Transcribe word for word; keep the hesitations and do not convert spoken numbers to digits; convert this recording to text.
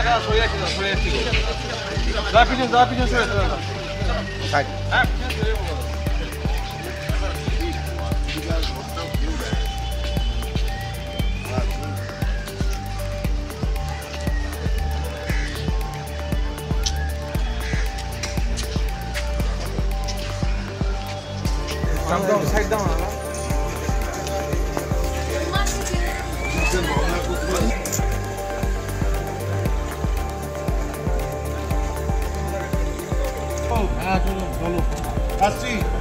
Come down, side down. Oh, ah, chalo, chalo. Así.